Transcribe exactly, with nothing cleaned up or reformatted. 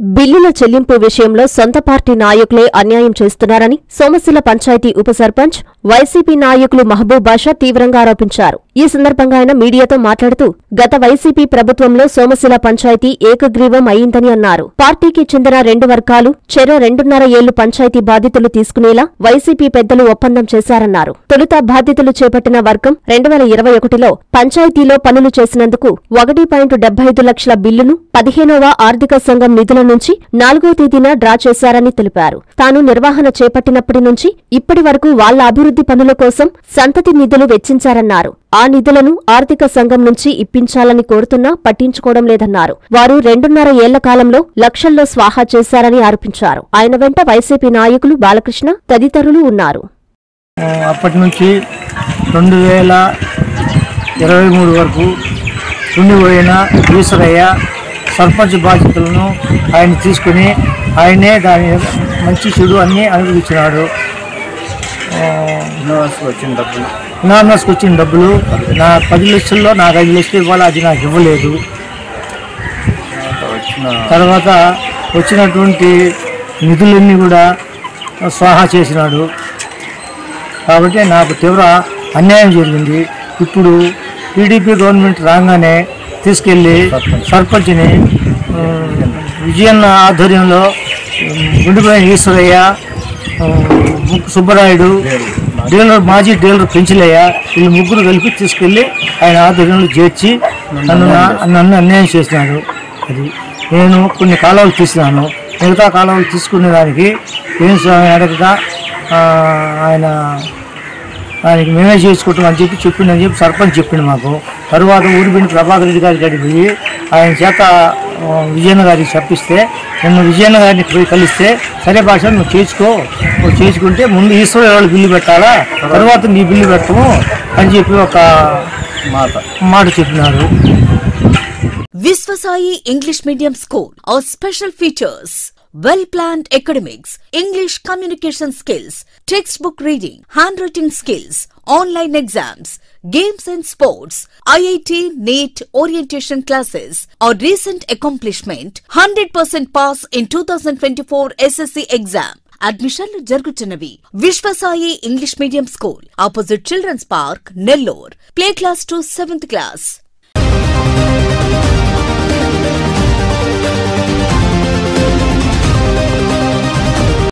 బిల్లుల చెల్లింపు విషయంలో సొంత పార్టీ నాయకులే అన్యాయం చేస్తున్నారని సోమశిల పంచాయతీ ఉప సర్పంచ్ వైసీపీ నాయకులు మహబూబ్ బాషా తీవ్రంగా ఆరోపించారు. ఈ సందర్భంగా ఆయన మీడియాతో మాట్లాడుతూ గత వైసీపీ ప్రభుత్వంలో సోమశిల పంచాయతీ ఏకగ్రీవం అయిందని అన్నారు. పార్టీకి చెందిన రెండు వర్గాలు చెరో రెండున్నర ఏళ్లు పంచాయతీ బాధ్యతలు తీసుకునేలా వైసీపీ పెద్దలు ఒప్పందం చేశారన్నారు. తొలుత బాధ్యతలు చేపట్టిన వర్గం రెండు వేల ఇరవై ఒకటిలో పంచాయతీలో పనులు చేసినందుకు ఒకటి పాయింట్ డెబ్బై ఐదు లక్షల బిల్లును పదిహేనవ ఆర్థిక సంఘం నిధుల నుంచి నాలుగో తేదీన డ్రా చేశారని తెలిపారు. తాను నిర్వహణ చేపట్టినప్పటి నుంచి ఇప్పటి వరకు వాళ్ల అభివృద్ధి పనుల కోసం సంతతి నిధులు వెచ్చించారన్నారు. ఆ నిధులను ఆర్థిక సంఘం నుంచి ఇప్పించాలని కోరుతున్నా పట్టించుకోవడం లేదన్నారు. వారు రెండున్నర ఏళ్ల కాలంలో లక్షల్లో స్వాహా చేశారని ఆరోపించారు. ఆయన వెంట వైసీపీ నాయకులు బాలకృష్ణ తదితరులు ఉన్నారు. అప్పటి నుంచి రెండు వేల ఇరవై మూడు వరకు ఉండిపోయిన ఈశ్వరయ్య సర్పంచ్ బాధ్యతలను ఆయన తీసుకుని ఆయనే దాని మంచి చెడు అన్నీ అనుభవించినాడు. వచ్చిన డబ్బులు నాన్నస్కి వచ్చిన డబ్బులు నా పది లక్షల్లో నాకు ఐదు లక్షలు ఇవ్వాలి, అది నాకు ఇవ్వలేదు. తర్వాత వచ్చినటువంటి నిధులన్నీ కూడా స్వాహా చేసినాడు. కాబట్టి నాకు తీవ్ర అన్యాయం జరిగింది. ఇప్పుడు టీడీపీ గవర్నమెంట్ రాగానే తీసుకెళ్ళి సర్పంచ్ని విజయన్న ఆధ్వర్యంలో గుండెపోయిన ఈశ్వరయ్య, సుబ్బరాయుడు, డీలర్ మాజీ డీలర్ పెంచిలయ్య వీళ్ళు ముగ్గురు కలిపి తీసుకెళ్ళి ఆయన ఆధ్వర్యంలో చేర్చి నన్ను నన్ను అన్యాయం చేసినాడు. అది నేను కొన్ని కాలువలు తీసినాను. మిగతా కాలువలు తీసుకునే దానికి ఏం అడగగా ఆయన ఆయనకి మేమే చేసుకుంటాం అని చెప్పి చెప్పిండని చెప్పి సర్పంచ్ చెప్పిండు మాకు. తరువాత ఊరిబిండి ప్రభాకర్ రెడ్డి గారి కాడికి పోయి ఆయన చేత విజయన్న గారికి చెప్పిస్తే నిన్ను విజయన్న గారిని పోయి కలిస్తే సరే భాష నువ్వు చేసుకో, నువ్వు చేసుకుంటే ముందు ఈశ్వర వాళ్ళు బిల్లు పెట్టాలా, తర్వాత నీ బిల్లు పెట్టము అని చెప్పి ఒక మాట మాట చెప్పినారు. Viswasai English Medium School. Our special features: well-planned academics, English communication skills, textbook reading, handwriting skills, online exams, games and sports, I I T, NEET, orientation classes. Our recent accomplishment: one hundred percent pass in twenty twenty-four S S C exam. అడ్మిషన్లు జరుగుతున్నవి. Viswasai English medium school, opposite children's park, Nellore. Play class to seventh class.